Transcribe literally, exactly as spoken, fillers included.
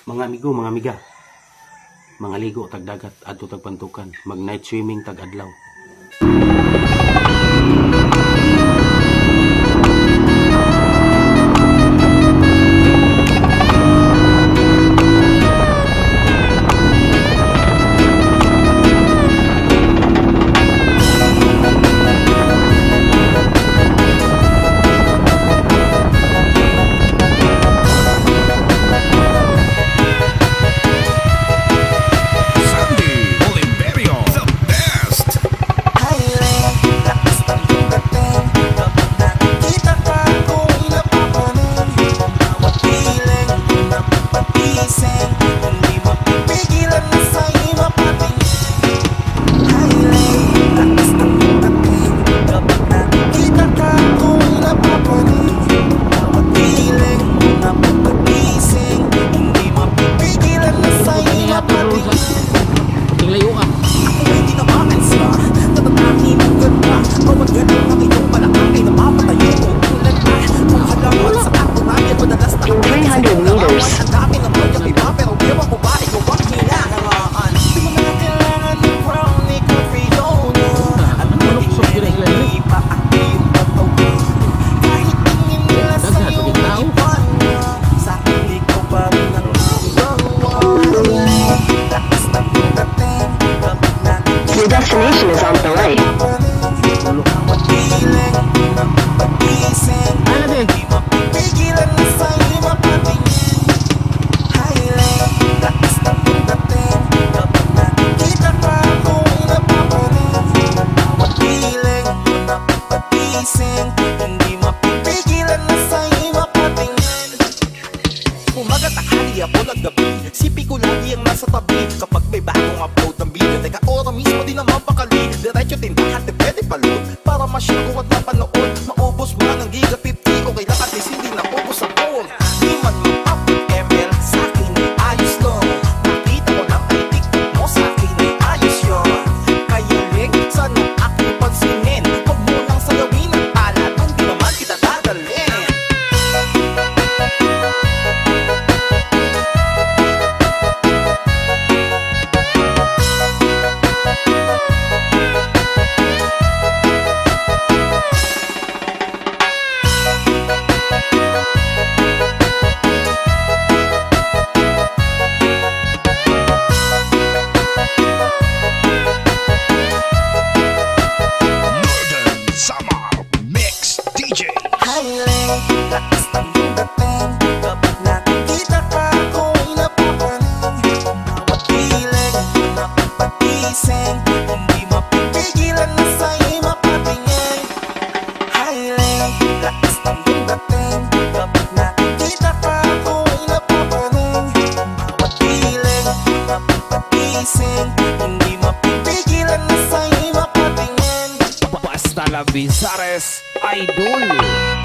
Mga amigo, mga amiga, mga ligo tag dagat adto tag pantukan, mag night swimming tag adlaw. Your destination is on the right. Umagat ang hali ako ng gabi, sipi ko lagi ang nasa tabi. Kapag may bagong upload ng video, teka ora mismo di naman pakali. Diretso tindahan, di pwede palud para masyado at mapanood. Maubos man ang giga fifty, okay lang at least hindi na ubos ang phone. Di man mag-upload M L, sa akin ay ayos lang. Nakita ko lang ay TikTok mo, sa akin ay ayos yun. Kaya leg, sana aking pansinin, huwag mo lang sayawin ang tala, doon di naman kita dadalhin. Lakas ng iyong dating, kapag nakikita ka ako'y napapanig. Bawat piling mo napapagising, hindi mapipigilan na sa'yo'y mapatingin. Highland, lakas ng iyong dating, kapag nakikita ka ako'y napapanig. Bawat piling mo napapagising, hindi mapipigilan na sa'yo'y mapatingin. Basta la Vizares Idol.